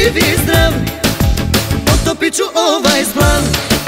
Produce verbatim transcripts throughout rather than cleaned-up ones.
živ i zdrav, potopit ću ovaj splav.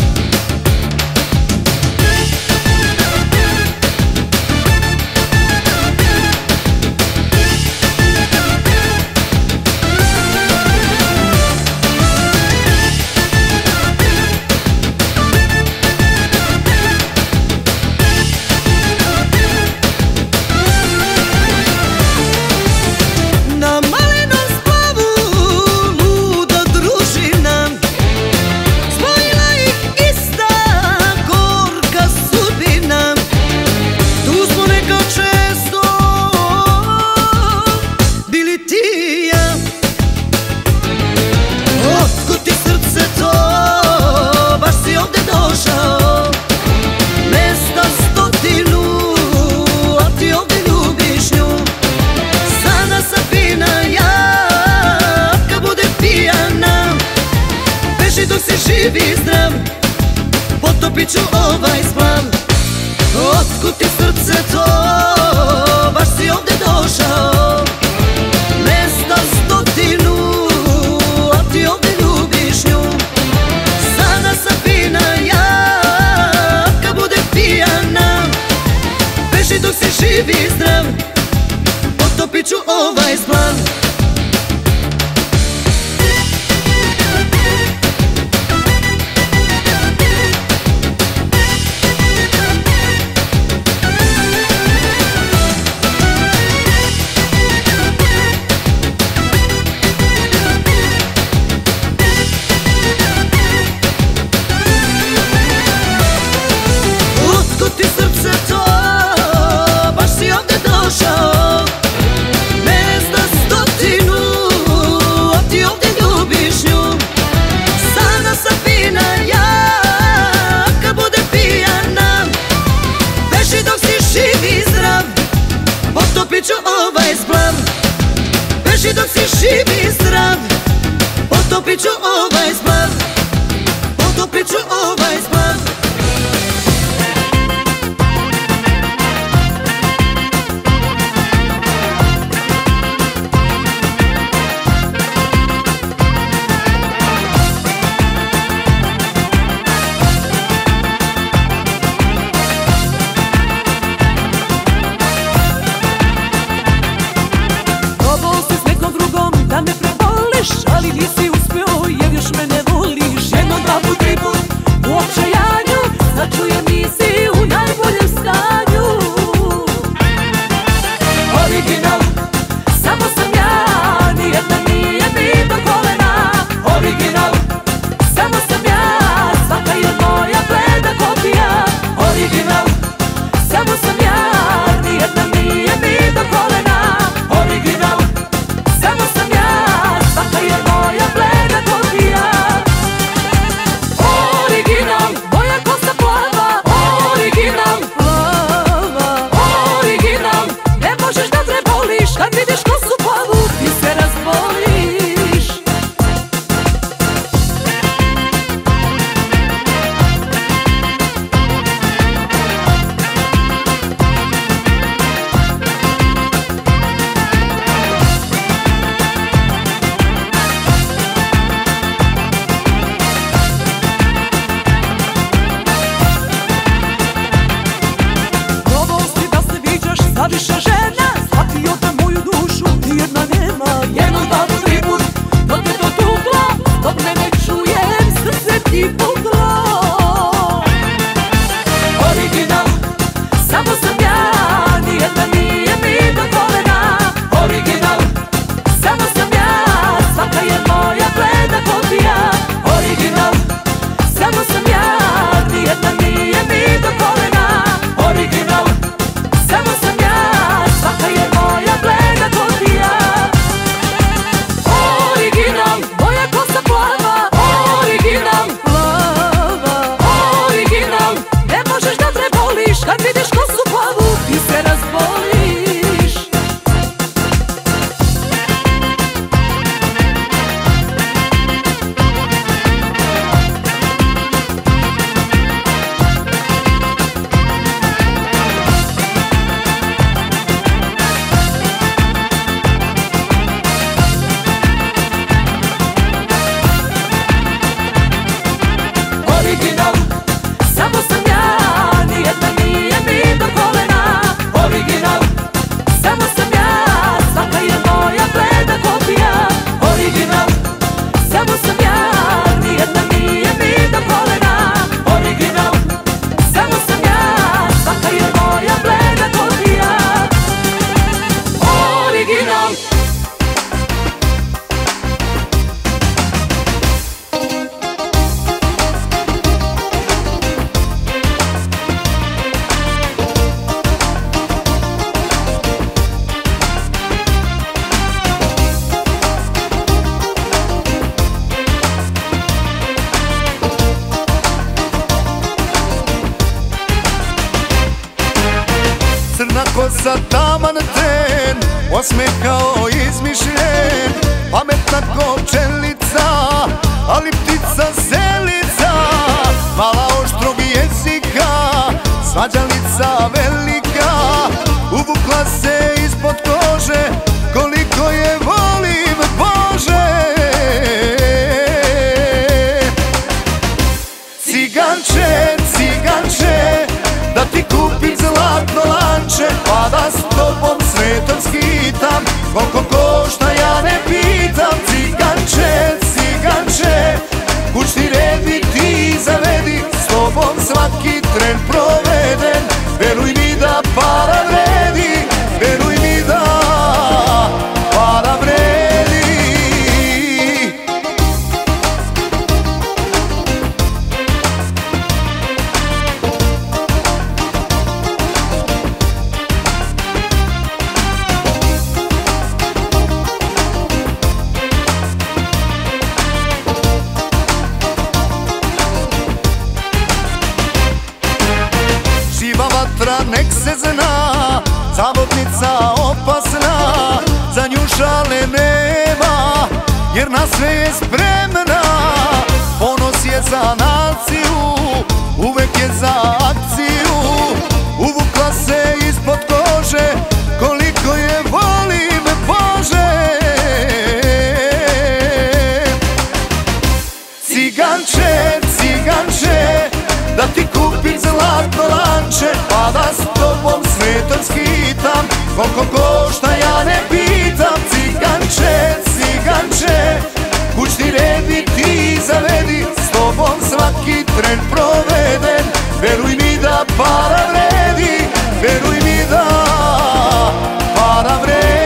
Dok si živ i zdrav, potopit ću ovaj splav. Otkud ti srce to, baš si ovde došao. Mesta stotinu, a ti ovde ljubiš nju. Sada sam fina ja, kad budem pijana. Beži dok si živ i zdrav, potopit ću ovaj splav. Ti srce to, baš si ovde došao. Mesta stotinu, a ti ovde ljubiš nju. Sada sam fina ja, kad budem pijana. Beži dok si živ i zdrav, potopit ću ovaj splav. Beži dok si živ i zdrav, potopit ću ovaj splav. Potopit ću ovaj splav. Da me preboliš, ali nisi uspio jer još me ne voliš. Jedno, dva put, tri put, uopće ja osmeh kao izmišljen, pametna ko pčelica, ali ptica selica, mala oštrog jezika, svađalica velika, uvukla se ispod kože, koliko je volim Bože. Ciganče, ciganče, da ti kupim zlatno lanče, pa da s tobom svetom skitam, koliko košta ja ne pitam. Ciganče, ciganče, kućni red mi ti zavedi, s tobom svaki tren proveden, veruj mi da para vredi, veruj mi da para vredi. Nek se zna, zavodnica opasna, za nju šale nema, jer na sve je spremna. Ponos je za naciju, uvek je za akciju, uvukla se ispod kože, koliko je volim Bože. Ciganče, ciganče, da ti kupim zlatno lanče, pa da s tobom svetom skitam, koliko košta ja ne pitam. Ciganče, ciganče, kućni red mi ti zavedi, s tobom svaki tren proveden, veruj mi da para vredi, veruj mi da para vredi.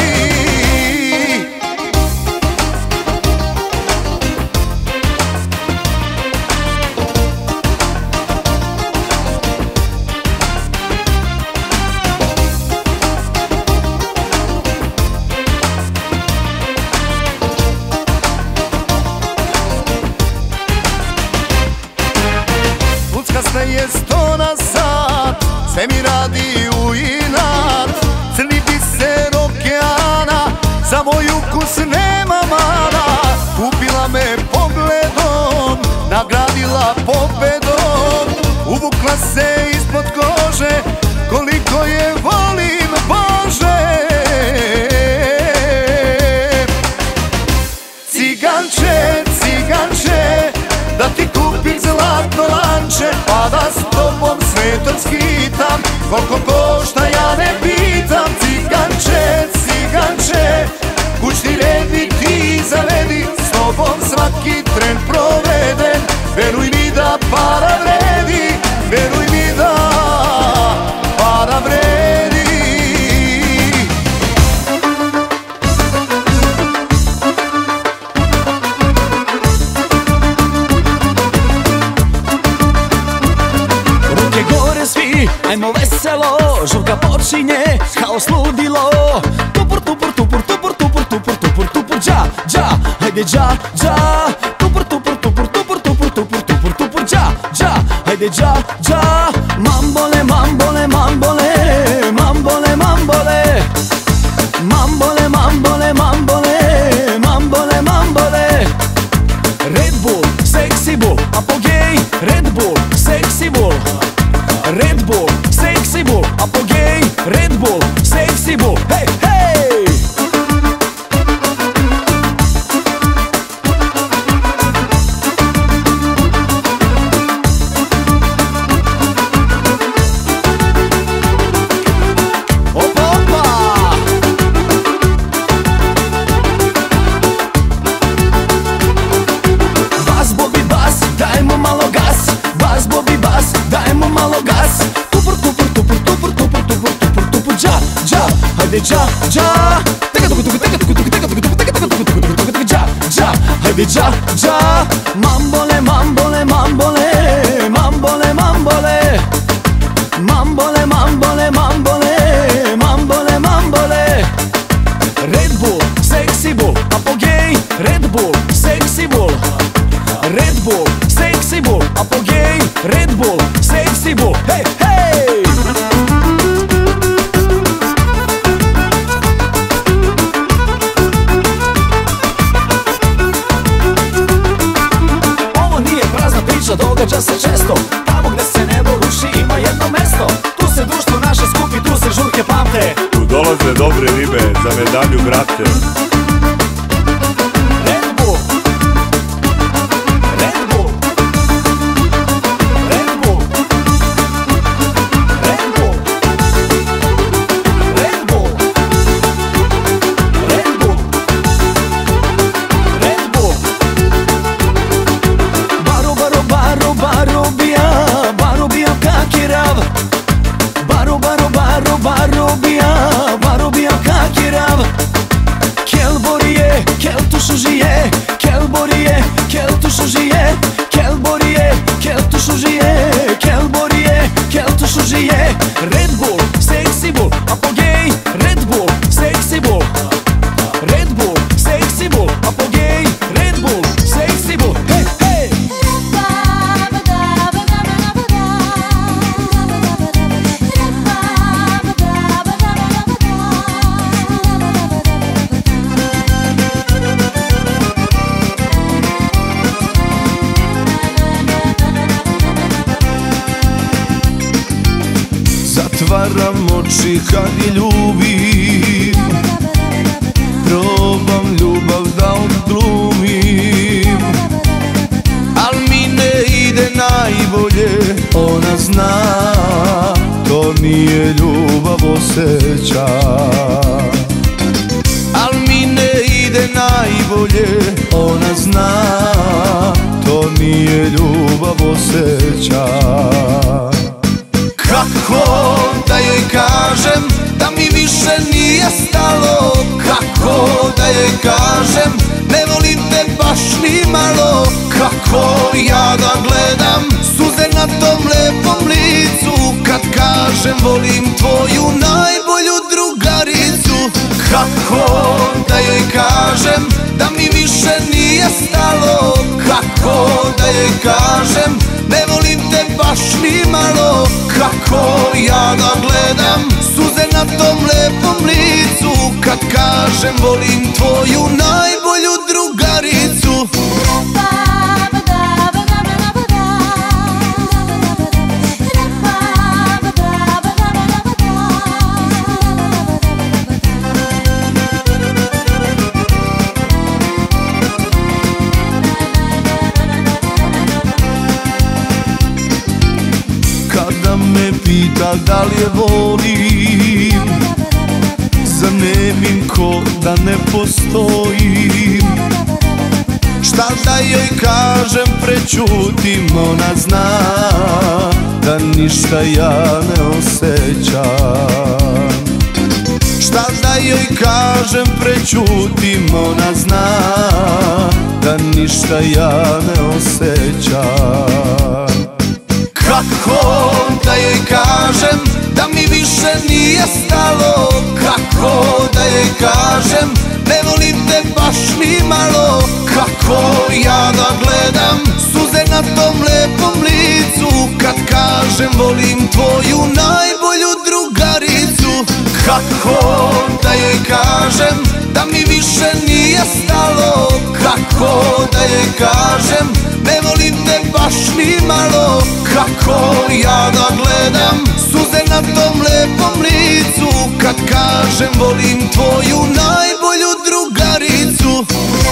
Kasna je sto na sat, sve mi radi u inat, crni biser okeana, za moj ukus nema mana. Kupila me pogledom, nagradila pobedom, uvukla se ispod kože, koliko je volim Bože. Ciganče, ciganče, da ti kupim zlatno lanče, pa da s tobom svetom skitam, koliko košta ja ne pitam. Ciganče, ciganče, kućni red mi ti zavedi, s tobom svaki tren proveden, veruj mi da para vredi, veruj mi da para vredi. Ajmo veselo, žurka počinje kao sludilo. Tupur, tupur, tupur, tupur, tupur, tupur, tupur, tupur, dža, dža, hajde dža, dža. Tupur, tupur, tupur, tupur, tupur, tupur, tupur, tupur, dža, dža, hajde dža, dža. Mambole, mambole, mambole, mambole, mambole, mambole, mambole, mambole, mambole, mambole. Red Bull, sexy bull, apogej. Red Bull, sexy bull. Red Bull, sexy bull, apogej. Red Bull, sexy bull, hej, hej! Opa, opa! Bas, Bobby, bas, dajmo malo gas. Bas, Bobby, bas, dajmo malo gas. Tupur, tupur, tupur, tupur, tupur, tupur, tupur, tupur, dža, dža, hajde dža, dža. Teka tuku tuku, teka tuku tuku, teka tuku tuku, teka tuku tuku, tuku tuku, tuku, dža, dža, hajde dža, dža. Mambole, mambole, mambole, mambole, mambole, mambole, mambole, mambole, mambole, mambole. Red Bull, sexy bull, apogej. Red Bull, sexy bull. Red Bull, sexy bull, apogej. Red Bull, sexy bull, hej, hej! dobre ribe za medalju, brate. Red Bull, Red Bull, Red Bull, Red Bull, Red Bull, Red Bull, Red Bull. Baro, baro, baro, baro bija, baro bija kak je rav. Baro, baro, baro, baro bija, baro bija kak je rav. Kel borije, kel tušu žije, kel borije, kel tušu žije, kel borije, kel tušu žije, kel borije, kel tušu žije. Red Bull, sexy bull, apogej, Red Bull, sexy bull. Red Bull, sexy bull, apogej, Red Bull, sexy bull. Hey, hey! Zatvaram oči kad je ljubim, probam ljubav da odglumim, al mi ne ide najbolje, ona zna, to nije ljubav osjeća. Al mi ne ide najbolje, ona zna, to nije ljubav osjeća. Kako da joj kažem da mi više nije stalo, kako da joj kažem ne volim te baš ni malo, kako ja da gledam suze na tom lepom licu kad kažem volim tvoju najbolju drugaricu. Kako da joj kažem da mi više nije stalo, kako da joj kažem ne volim te baš ni malo, kako ja da gledam suze na tom lepom licu kad kažem volim tvoju najbolju drugaricu. Kada me pita da li je volim, zanemim ko da ne postojim. Šta da joj kažem, prećutim, ona zna da ništa ja ne osjećam. Šta da joj kažem, prećutim, ona zna da ništa ja ne osjećam. Kako da joj kažem da mi više nije stalo, kako da joj kažem ne volim te baš ni malo, kako ja da gledam suze na tom lepom licu kad kažem volim tvoju najbolju drugaricu. Kako da joj kažem da mi više nije stalo, kako da joj kažem ne volim te baš ni malo, kako ja da gledam suze na tom lepom licu kad kažem volim tvoju najbolju drugaricu.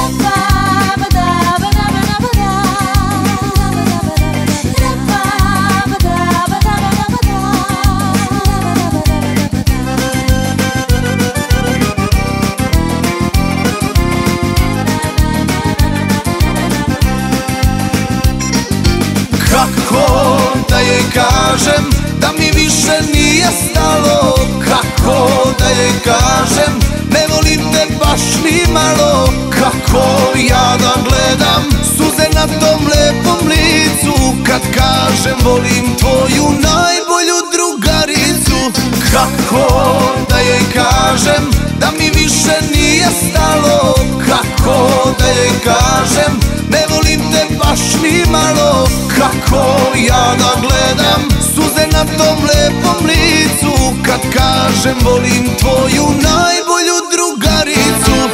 Kako da joj kažem da mi više nije stalo, kako da joj kažem ne volim te baš ni malo, kako ja da gledam suze na tom lepom licu kad kažem volim tvoju najbolju drugaricu. Kako da joj kažem da mi više nije stalo, kako da joj kažem ne volim te baš ni malo, kako ja da gledam suze na tom lepom licu kad kažem volim tvoju najbolju drugaricu.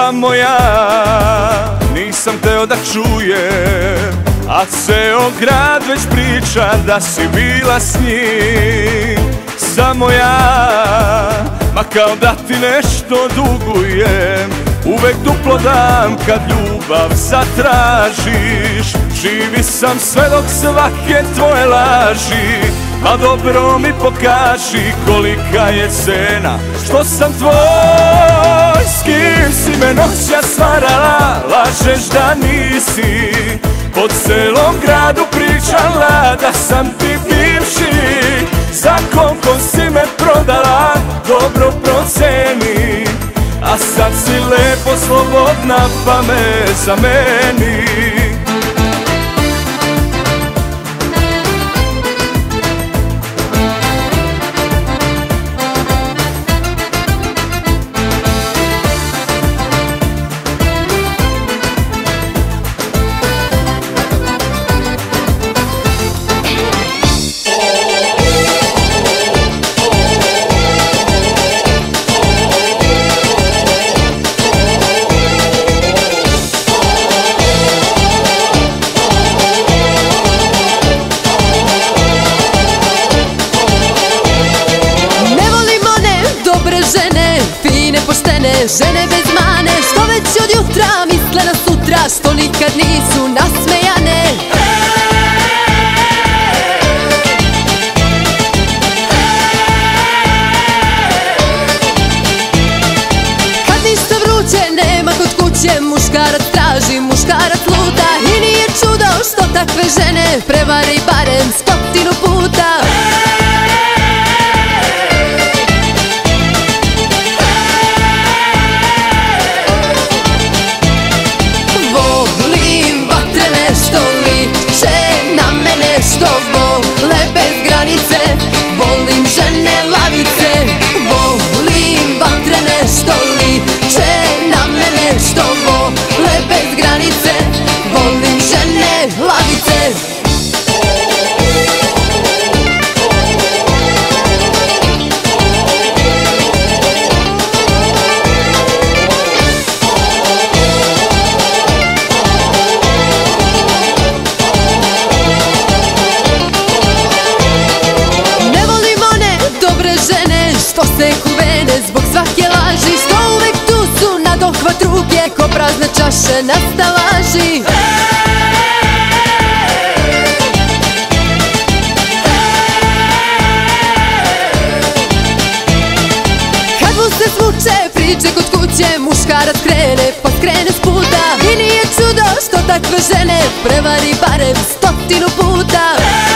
samo ja nisam teo da čujem, a ceo grad već priča da si bila s njim. Samo ja, ma kao da ti nešto dugujem, uvek duplo dam kad ljubav zatražiš. Živi sam sve dok svake tvoje laži, a dobro mi pokaži kolika je cena što sam tvoj. S kim si me noćas varala, lažeš da nisi, po celom gradu pričala da sam ti bivši. Za koliko si me prodala, dobro proceni, a sad si lepo slobodna pa me zameni. Žene bez mane, što već od jutra misle na sutra, što nikad nisu nasmejane. Kad ništa vruće nema kod kuće, muškarac traži, muškarac luta, i nije čudo što takve žene prevari barem stotinu puta. Što vole bez granice, volim žene lavice. Volim vatrene što liče na mene, što vole bez granice, volim žene lavice. Što se kuvene zbog svake laži, što uvek tu su na dohvat ruke, ko prazne čaše na stalaži. Kad mu se svuče priče kod kuće, muškarac krene pa skrene s puta, i nije čudo što takve žene prevari barem stotinu puta.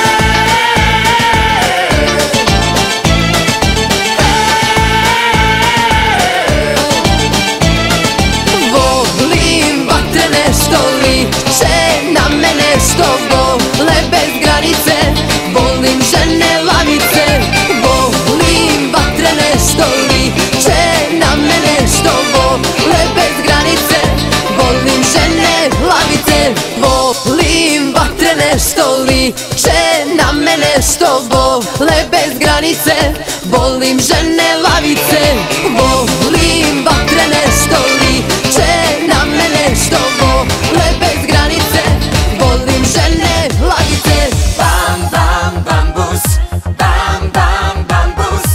Što liče na mene, što vole bez granice, volim žene lavice. Volim vatrene što liče na mene, što vole bez granice, volim žene lavice. Volim vatrene što liče na mene, što vole bez granice, volim žene lavice. Volim vatrene što liče na mene, što vole bez granice, volim žene lavice. Bam, bam, bambus, bam, bam, bambus.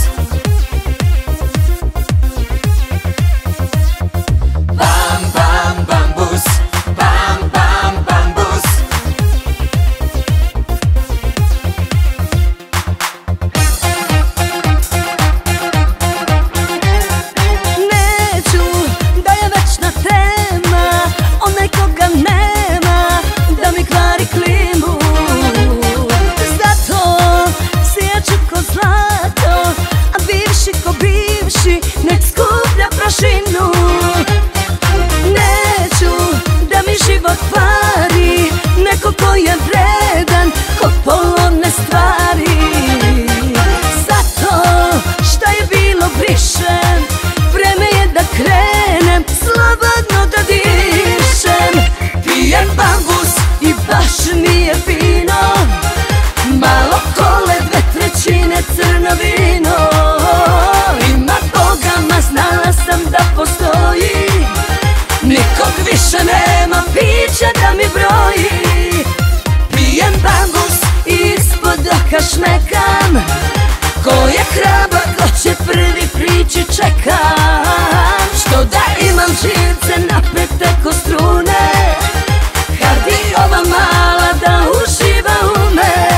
Bam, bam, bambus, bam, bam, bambus. više nema pića da mi broji. Pijem bambus i ispod oka šmekam. Ko je hrabar, ko će prvi prići čekam. Što da imam živce napete ko strune, kad i ova mala da uživa u me.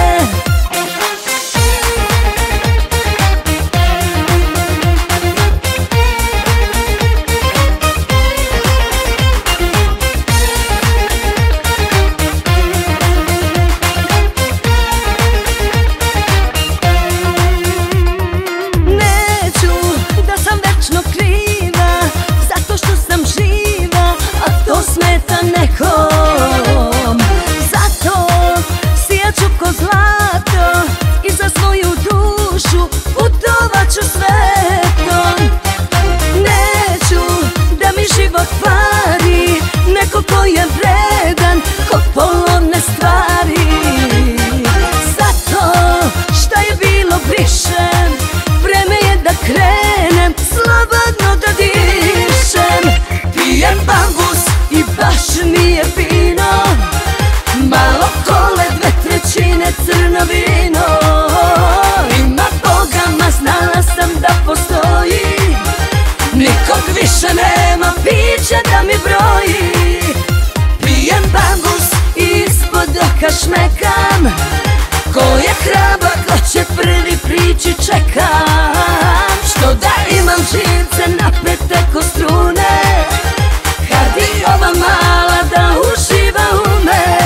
Nekom, zato sijaću ko zlato i za svoju dušu putovat ću svetom. Neću da mi život kvari neko ko je vredan ko polovne stvari. Zato šta je bilo brišem, vreme je da krenem slobodno da dišem. Pijem bambus i baš mi je fino, malo kole, dve trećine crno vino. Ima Boga, ma znala sam da postoji, nikog više nema pića da mi broji. Pijem bambus i ispod oka šmekam. Ko je hrabar, ko će prvi prići čekam. Što da imam živce napete ko strune, kad i ova mala da uživa u me.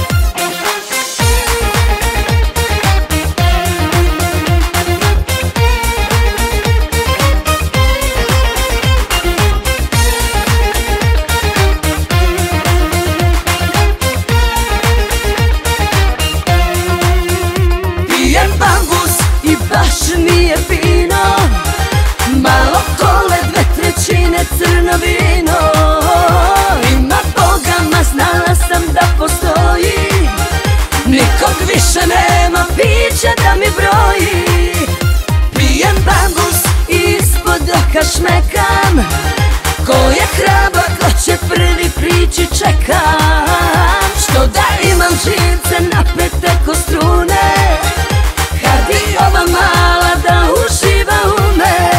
Pijem bambus i baš mi je fino, malo kole, dve trećine crno vino. Ima Boga, ma znala sam da postoji, nikog više nema pića da mi broji. Pijem bambus i ispod oka šmekam. Ko je hrabar, ko će prvi prići čekam. Što da imam živce napete ko strune, kad i ova mala da uživa u me.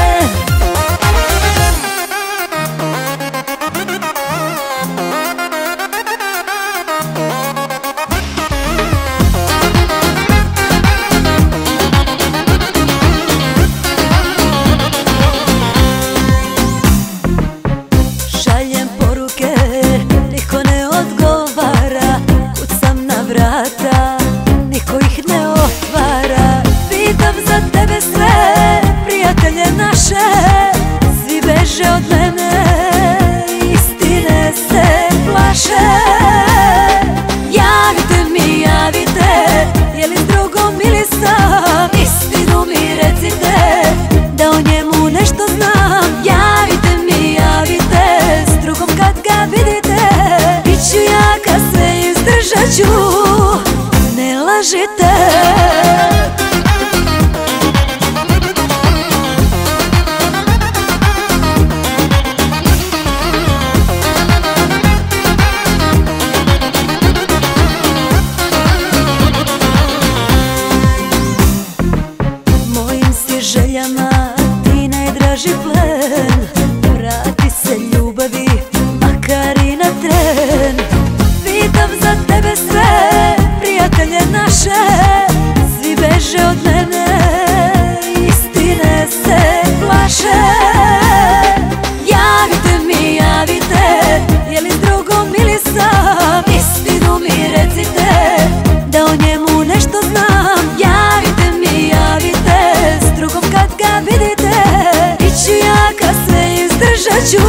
Šaljem poruke, niko ne odgovara, kucam na vrata, niko ih ne otvara. Pitam za tebe sve, prijatelje naše, svi beže od mene, istine se plaše. Javite mi, javite, je li s drugom ili sam, istinu mi recite, da o njemu nešto znam. Javite mi, javite, s drugom kad ga vidite, bit ću jaka, sve izdržat ću, ne lažite. Mojim si željama ti najdraži plen, vrati se ljubavi, makar i na tren. Pitam za tebe sve, prijatelje naše, svi beže od mene, istine se plaše. Javite mi, javite, je li s drugom ili sam, istinu mi recite, da o njemu nešto znam. Javite mi, javite, s drugom kad ga vidite, bit ću jaka, sve izdržat ću.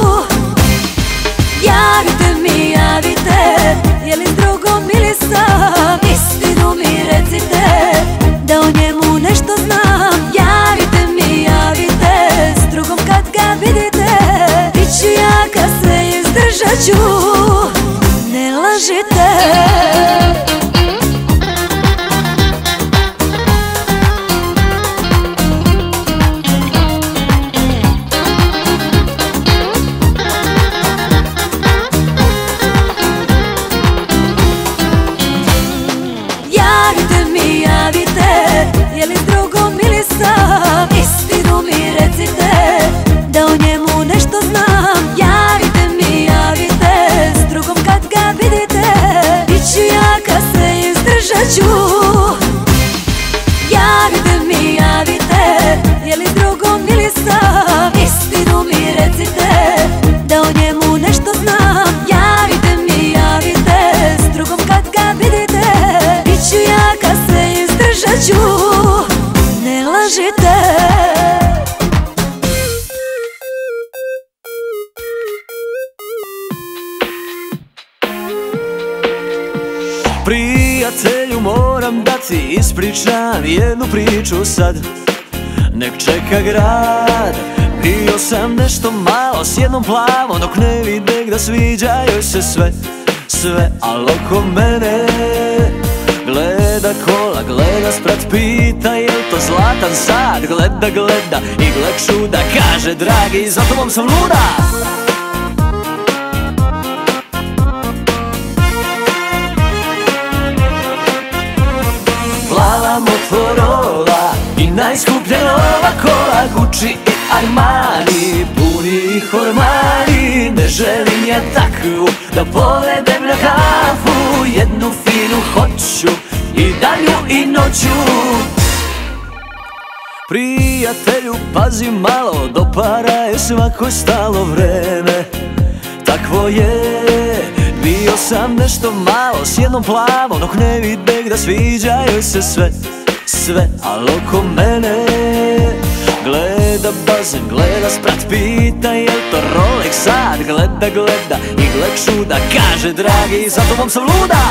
Javite mi, javite, je li s drugom ili sam, istinu mi recite, da o njemu nešto znam. Javite mi, javite, s drugom kad ga vidite, bit ću jaka, sve izdržat ću, ne lažite. Prijatelju, moram da ti ispričam jednu priču sad. Nek čeka grad. Bio sam nešto malo s jednom plavom, dok ne vide da sviđa joj se sve, sve. Al oko mene gleda kola, gleda sprat, pita jel to zlatan sad. Gleda, gleda i gled čuda, kaže dragi, za tobom sam luda. Plava Motorola i najskuplja nova kola, Gucci i Armani, puni hormani. Ne želim je takvu da povedem na kafu, jednu finu hoću i danju i noću. Prijatelju, pazi malo, do para je svako stalo vreme. Takvo je, bio sam nešto malo s jednom plavom, dok ne vide da sviđa joj se sve, sve. Al oko mene gleda bazen, gleda sprat, pita jel to Rolex sad. Gleda, gleda i gled čuda, kaže dragi, za tobom sam luda.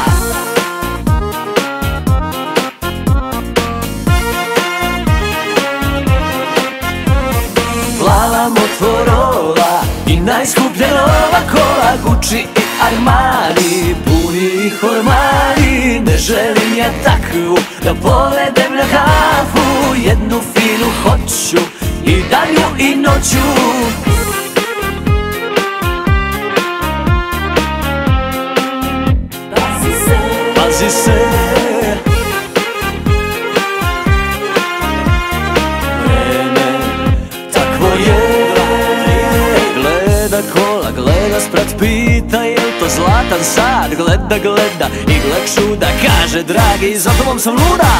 Plava Motorola i najskuplja nova kola, Gucci i Armani, puni hormani. Ne želim je takvu da povedem na kafu, jednu finu hoću i danju i noću. Pazi se, pazi se, vreme takvo je. Gleda kola, gleda sprat, pita jel to zlatan sad. Gleda, gleda i gled čuda, kaže dragi, za tobom sam luda.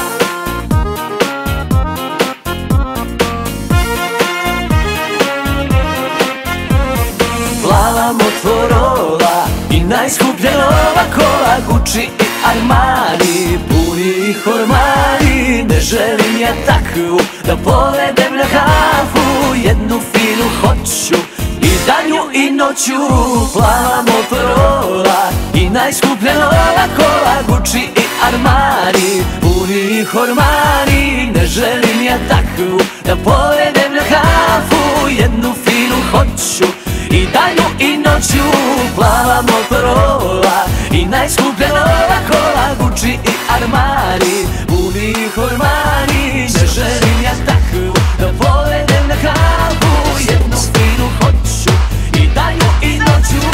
Plava Motorola i najskuplja nova kola, Gucci i Armani, puni hormani. Ne želim je takvu da povedem na kafu, jednu finu hoću i danju i noću. Plava Motorola i najskuplja nova kola, Gucci i Armani, puni hormani. Ne želim je takvu da povedem na kafu, jednu finu hoću i danju i noću. Plava Motorola i najskuplja nova kola, Gucci i Armani, puni hormani. Ne želim ja takvu da povedem na kafu, jednu finu hoću i danju i noću.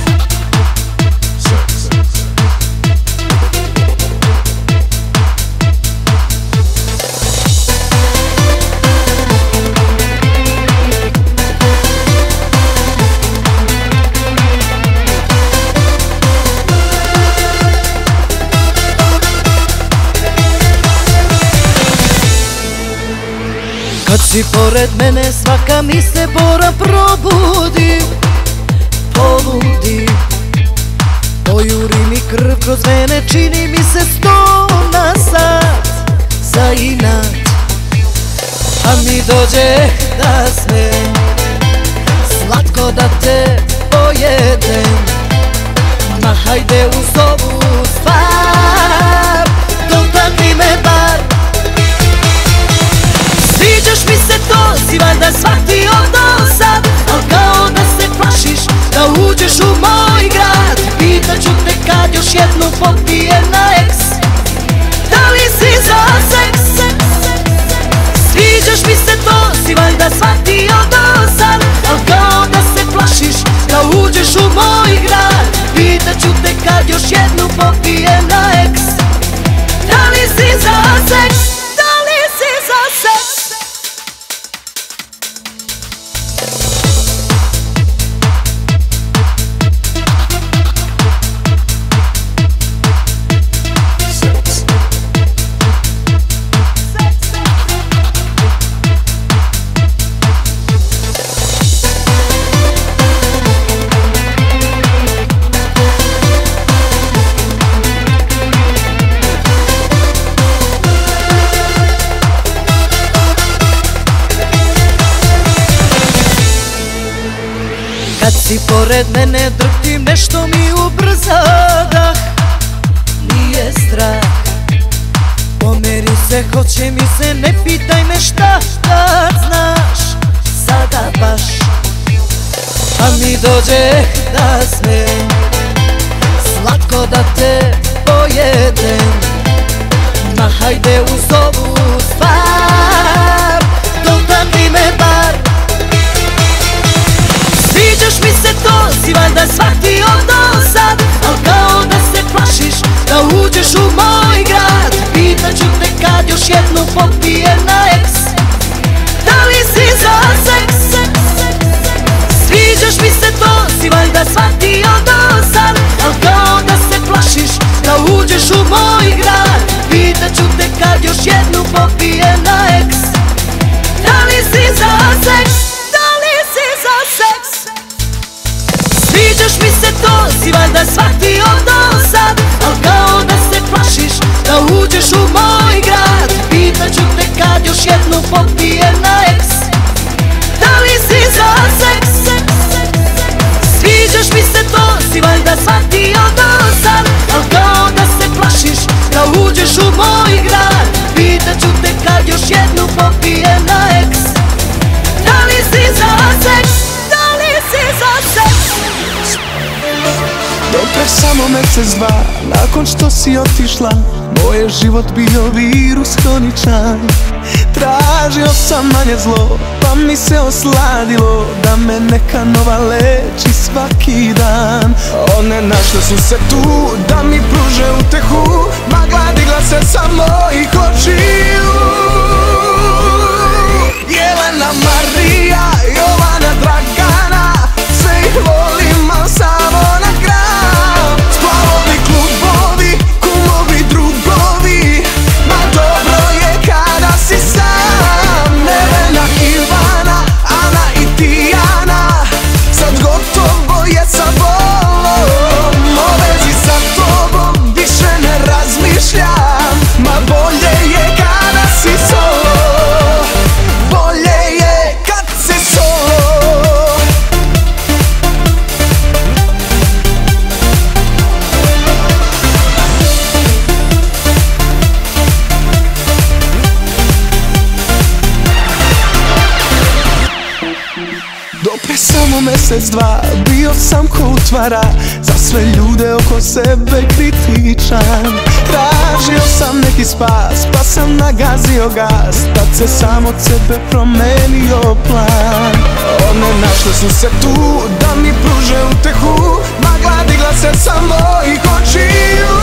Kad si pored mene svaka mi se bora probudi, poludi. Pojuri mi krv kroz vene, čini mi se sto na sat za inat. A mi dođe da sve slatko da te pojedem. Ma hajde uz ovu stvar, dotakni me bar. Sviđaš mi se, to si valjda shvatio do sad, al kao da se plašiš da uđeš u moj grad. Pitaću te kad još jednu popijem na eks, da li si za seks? Sviđaš mi se, to si valjda shvatio do sad, al kao da se plašiš da uđeš u moj grad. Pitaću te kad još jednu popijem na eks, da li si za seks? Da li si za seks? Kad si pored mene drhtim, nešto mi ubrza dah. Nije strah dođeh da smem slatko da te pojedem, ma hajde uz ovu stvar dotakni me bar. Sviđaš mi se, to si valjda shvatio do sad, al kao da se plašiš da uđeš u moj grad. Pitaću te kad još jednu popije na eks, da li si za seks? Sviđaš mi se, to si valjda shvatio do sad, al kao da se plašiš da uđeš u moj grad. Pitaću te kad još jednu popije na eks, da li si za seks? Da li si za seks? Sviđaš mi se, to si valjda shvatio do sad, al kao da se plašiš da uđeš u moj grad. Pitaću te kad još jednu popije na eks, da li si za seks? Sviđaš mi se, to si valjda shvatio do sad, al kao da se plašiš da uđeš u moj grad. Pitaću te kad još jednu popije na eks, da li si za seks? Da li si za seks? Dok samo mesec dva nakon što si otišla, moj je život bio virus hroničan. Tražio sam manje zlo, pa mi se osladilo da me neka nova leči svaki dan. One našle su se tu da mi pruže utehu, magla digla se sa mojih očiju. Jelena, Marija, Jovana, Dragana, sve ih volim, al samo na gram. Splavovi, klubovi, kumovi, drugovi, ma dobro je kada si sam. Nevena, Ivana, Ana i Tijana, sad gotovo je sa volom. O vezi sa tobom više ne razmišljam, ma bolje je kada si solo. Bolje je kad si solo. Dopre samo mesec dva bio sam ko utvara, za sve ljude oko sebe kritičan. Tražio sam neki spas, pa sam nagazio gas, tad se sam od sebe promenio plan. One našle su se tu da mi pruže utehu, magla digla se sa mojih očiju.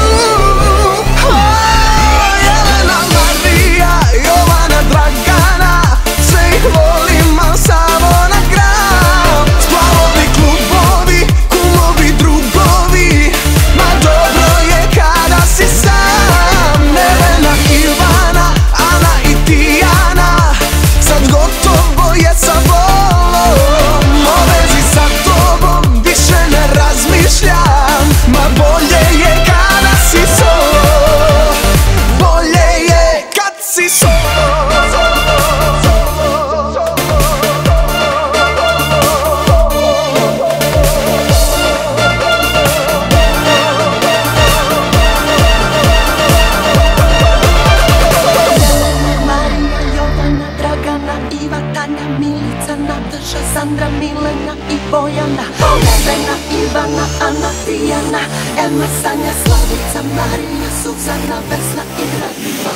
Jelena, Marija, Jovana, Dragana, sve ih volim, al samo na gram. Splavovi, klubovi, kumovi, drugovi, ma dobro je kada si sam. Nevena, Ivana, Ana i Tijana, sad gotovo je sa volom. O vezi sa tobom više ne razmišljam, ma bolje je kada si solo. Bolje je kad si solo. Sandra, Milena i Bojana, Nevena, Ivana, Ana, Tijana, Elma, Sanja, Slavica, Marija, Suzana, Vesna i Radmila.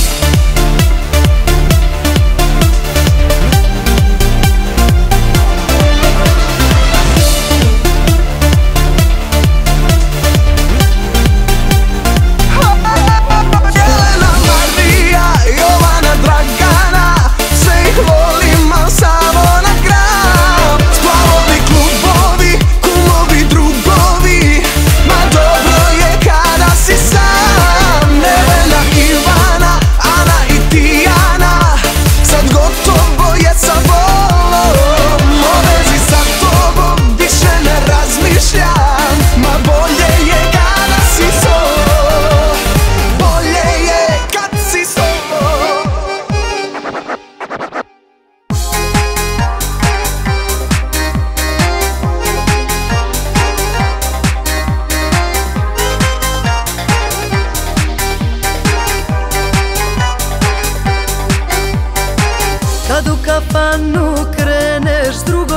Jelena, Marija, Jovana, Dragana, sve ih volim, al samo na gram. Splavovi, klubovi, kumovi, drugovi, ma dobro je kada si sam. Nevena, Ivana,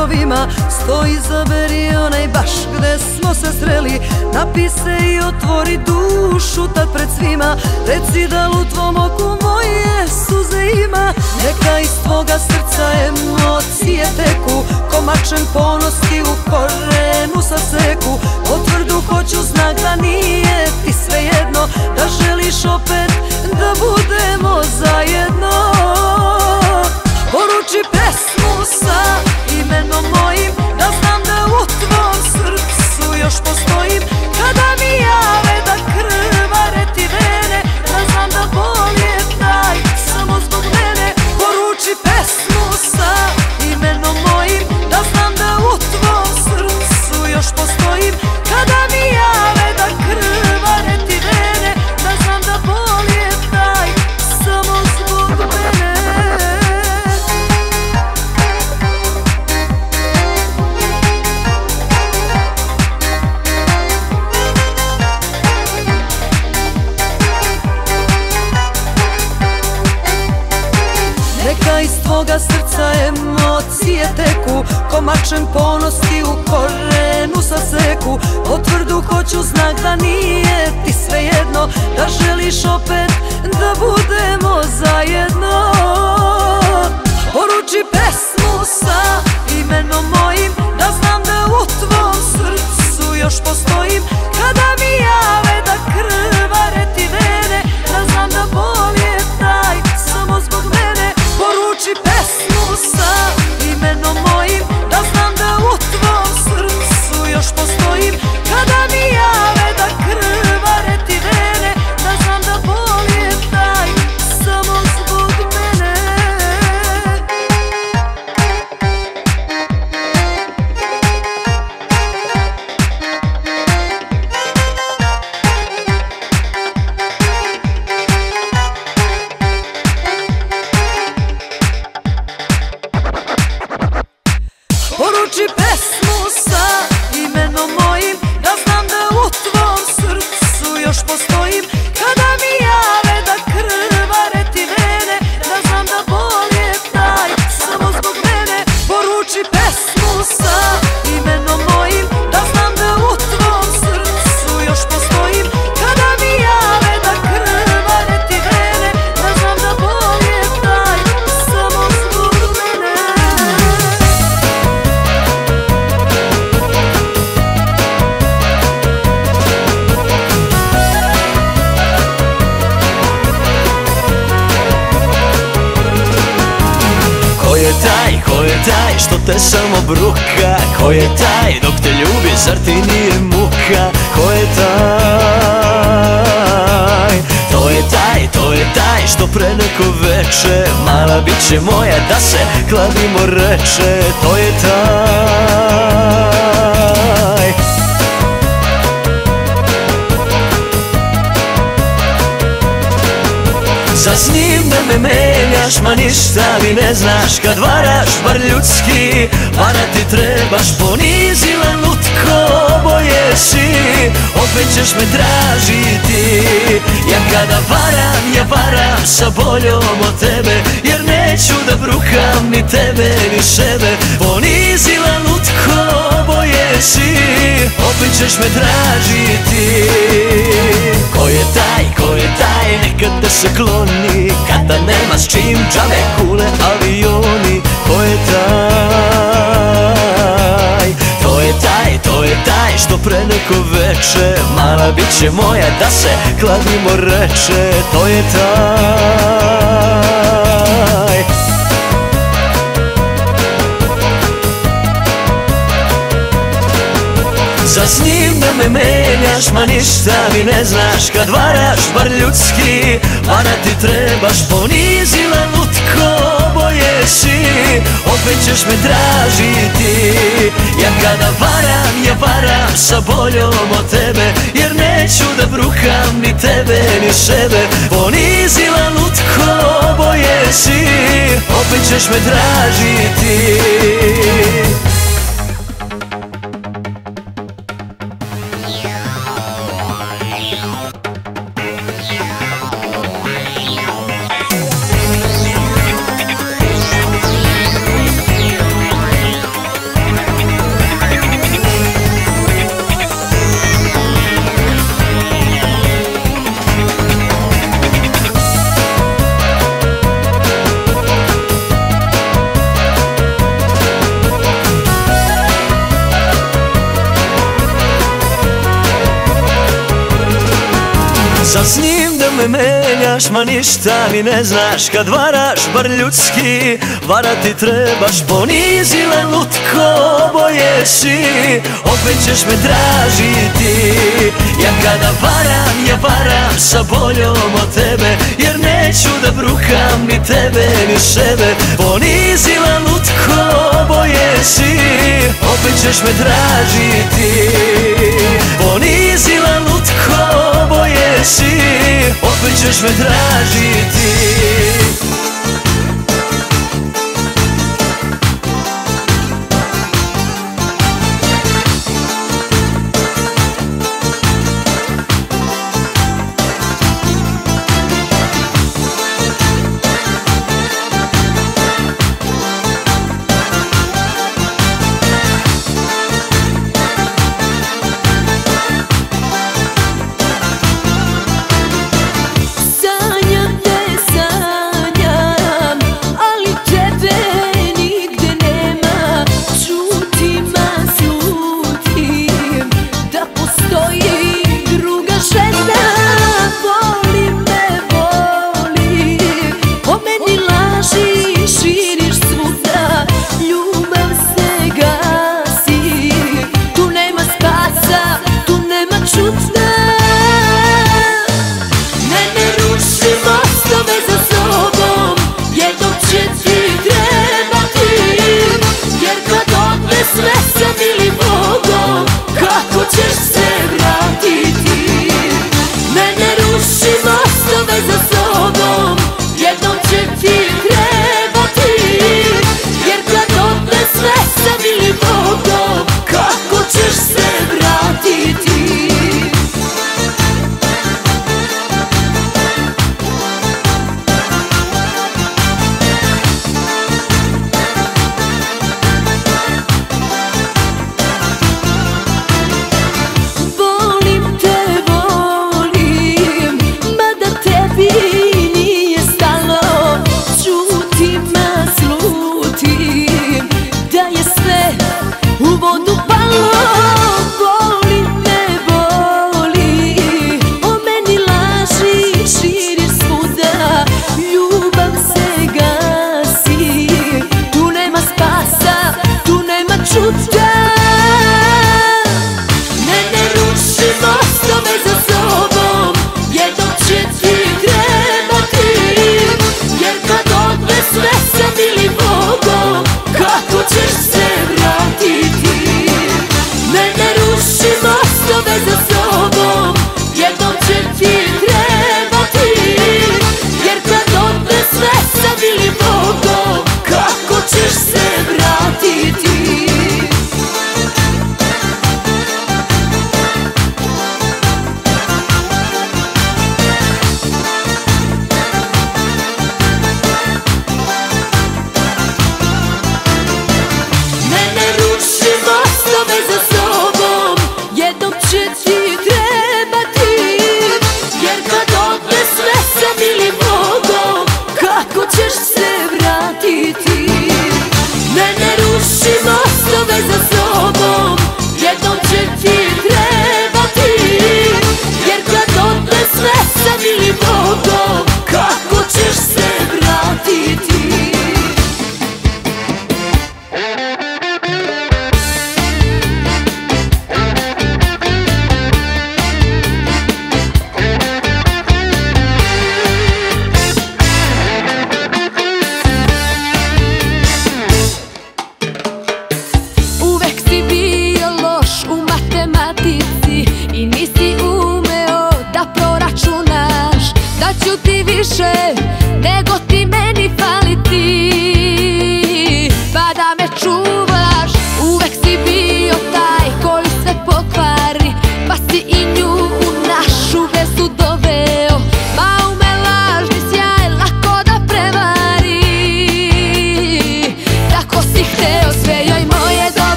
trgovima stoji, zaberi onaj baš gde smo se sreli. Napi se i otvori dušu tad pred svima, reci da li u tvom oku moje suze ima. Neka iz tvoga srca emocije teku, ko mačem ponos ti u korenu saseku. Potvrdu hoću, znak da nije ti svejedno, da želiš opet da budemo zajedno. Poruči pesmu sa imenom mojim, da znam da u tvom srcu još postojim. Kada mi jave da krvare ti vene, da znam da bol je taj samo zbog mene. Poruči pesmu sa imenom mojim, da znam da u tvom srcu još postojim. Kada mi jave da krvare ti vene, da znam da bol je taj samo zbog mene. Neka iz tvoga srca emocije teku, ko mačem ponos ti u korenu saseku. Potvrdu hoću, znak da nije ti svejedno, da želiš opet da budemo zajedno. Poruči pesmu sa imenom mojim, da znam da u tvom srcu još postojim. Kada mi jave da krvare ti vene, da znam da bol je taj samo zbog mene. Poruči pesmu sa imenom mojim, da znam da u tvom srcu još postojim. Kada mi jave da krvare ti vene, da znam da bol je taj samo zbog mene. Poruči pesmu sa imenom mojim, da znam da u tvom srcu još postojim. Kada mi jave da krvare ti vene, da znam da bol je taj samo zbog mene. Poruči pesmu sa imenom mojim, da znam da u tvom srcu još postojim. Kada mi jave da krvare ti vene, da znam da bol je taj samo zbog mene. Ko je taj, ko je taj što te samo bruka? Ko je taj dok te ljubi, zar ti nije muka? Ko je taj? To je taj, to je taj što pre neko veče mala bit će moja da se kladimo reče. To je taj. Za s njim da me menjaš, ma ništa mi ne znaš. Kad varaš bar ljudski, para ti trebaš. Ponizila lutko, oboje si, opet ćeš me tražiti. Ja kada varam, ja varam sa boljom od tebe, jer neću da brukam ni tebe ni sebe. Ponizila lutko, oboje si, opet ćeš me tražiti. Ko je taj, ko je taj, nekad da se kloni, kada nema s čim, džabe kule, avioni. Ko je taj? To je taj, to je taj što pre neko veče mala bit će moja da se kladimo reče. To je taj. Za s njim da me menjaš, ma ništa mi ne znaš. Kad varaš bar ljudski, para ti trebaš. Ponizila lutko, oboje si, opet ćeš me tražiti. Ja kada varam, ja varam sa boljom od tebe, jer neću da brukam ni tebe ni sebe. Ponizila lutko, oboje si, opet ćeš me tražiti. Sad s njim da me menjaš, ma ništa mi ne znaš. Kad varaš, bar ljudski, varati trebaš. Ponizile lutko, oboje si, opet ćeš me tražiti. Ja kada varam, ja varam sa boljom od tebe, jer neću da brukam ni tebe ni sebe. Ponizila lutko, oboje si, opet ćeš me tražiti. Ponizila lutko, oboje si, opet ćeš me tražiti.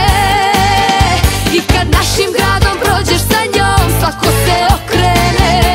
Našim gradom prođeš sa njom, svako se okrene.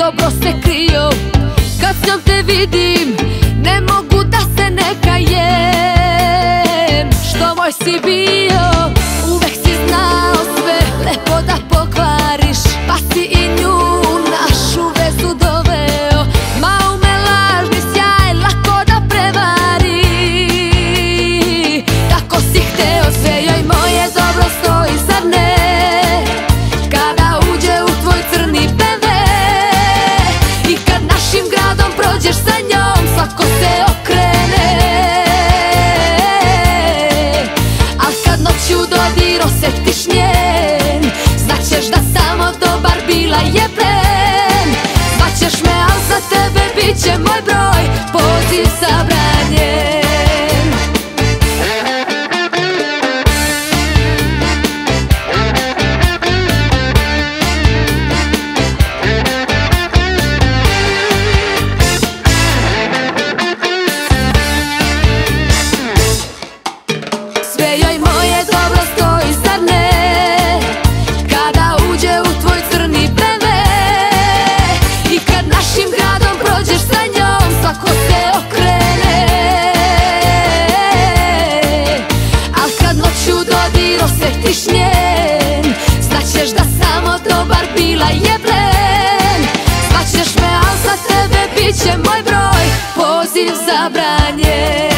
dobro se krio. Kad s njom te vidim, ne mogu da se ne kajem. Što moj si bio, uvek si znao sve lepo da pokvariš, pa si i nju našu vezu doveo. Mau me lažni sjaj lako da prevari. Tako si hteo, sve joj moje dobro stoji, zar ne? Kada uđe u tvoj crni be ve i kad našim gradom prođeš sa njom, svako se okrene. Al kad noću dodir osjetiš njen, znaćeš da samo dobar bila je plen. Zvaćeš me, al za tebe bit će moj broj poziv zabranjen. Osjetiš njen, znaćeš da samo dobar bila je plen. Zvaćeš me, al za tebe bit će moj broj poziv zabranjen.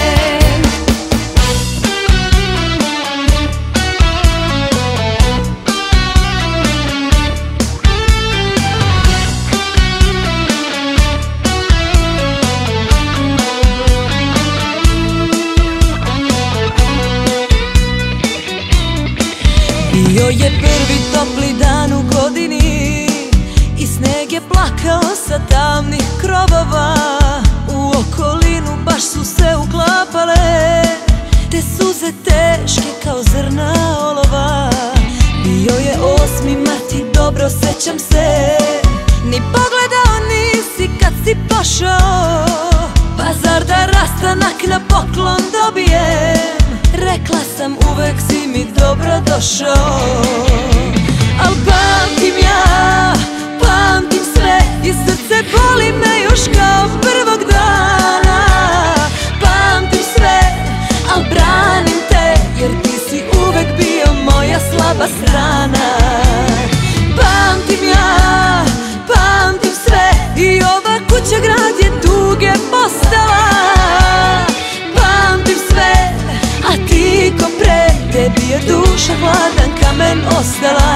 Bio je prvi topli dan u godini i sneg je plakao sa tamnih krovova. U okolinu baš su se uklapale te suze teške kao zrna olova. Bio je osmi mart i dobro sećam se, ni pogledao nisi kad si pošao. Pa zar da rastanak na poklon dobijem? Rekla sam uvek si mi dobro došao. Al pamtim ja, pamtim sve i srce boli me još kao prvog dana. Pamtim sve, al branim te jer ti si uvek bio moja slaba strana. Pamtim ja, pamtim sve i ova kuća grad je tuge postala. Pamtim sve, a ti ko pre, tebi je duša hladan kamen ostala.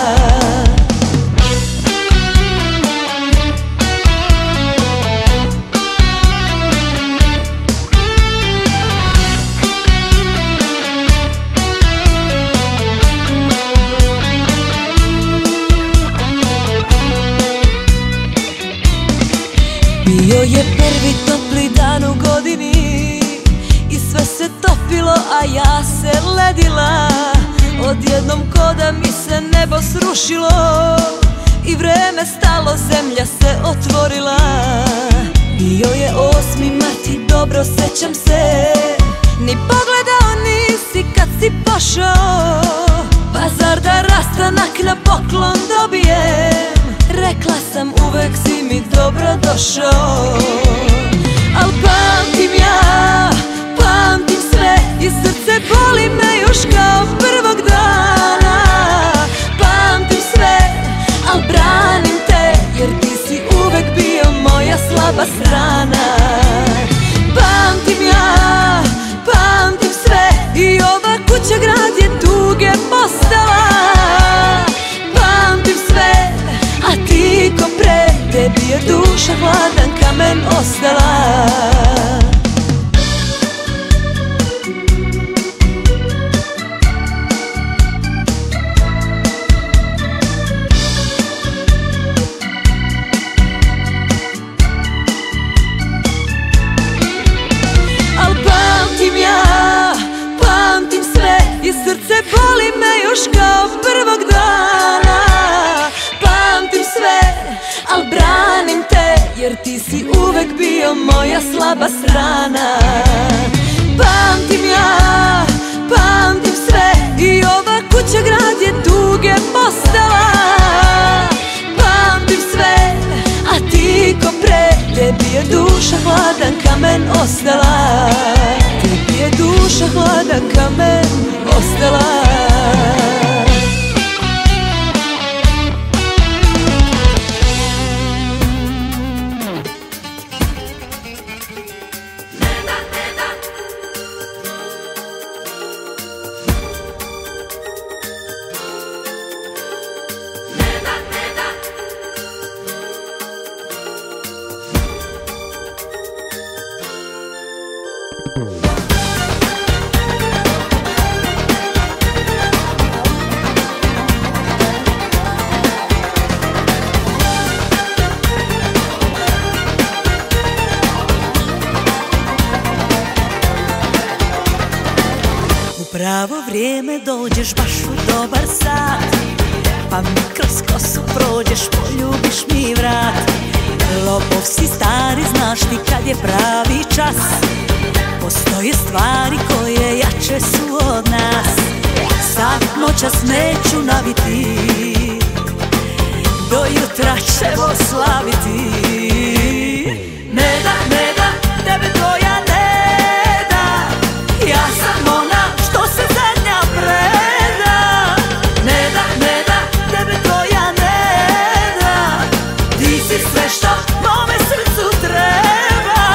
Bio je prvi topli dan u godini i sve se topilo, a ja se ledila. Odjednom ko da mi se nebo srušilo i vreme stalo, zemlja se otvorila. Bio je osmi mart i dobro sećam se, ni pogledao nisi kad si pošao. Pa zar da rastanak na poklon dobijem? Rekla sam uvek si mi dobro došao. Al pamtim ja, pamtim sve i srce boli me još kao prvog dana. Pamtim sve, al branim te jer ti si uvek bio moja slaba strana. Pamtim ja, pamtim sve i ova kuća grad je tuge postala. Pamtim sve, a ti ko pre, tebi je duša hladan kamen ostala. Al pamtim ja, pamtim sve i srce boli me još kao prvog dana. Pamtim sve, al branim te jer ti si uvek bio moja slaba strana. Pamtim ja, pamtim sve i ova kuća grad je tuge postala. Pamtim sve, a ti kamen ostala, tebi je duša hladan kamen ostala. Pravo vrijeme dođeš baš u dobar sat, pa mi kroz kosu prođeš, poljubiš mi vrat. Lopov si stari, znaš ti kad je pravi čas, postoje stvari koje jače su od nas. Sad noćas neću naviti, do jutra ćemo slaviti. Ne da, ne da, tebe tvoja ne da, ja sam ona što se zadnja preda. Ne da, ne da, tebe tvoja ne da, ti si sve što mome srcu treba.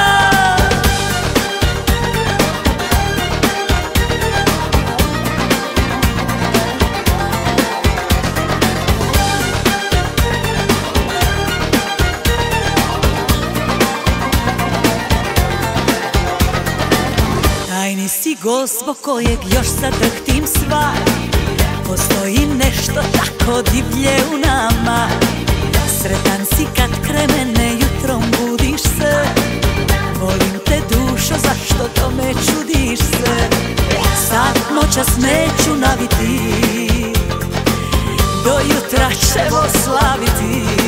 Tajni si gost zbog kojeg još sad drhtim sva, postoji nešto tako divlje u nama. Sretan si kad kremene jutrom budiš se, volim te dušo, zašto tome čudiš se. Sad noćas neću naviti, do jutra ćemo slaviti.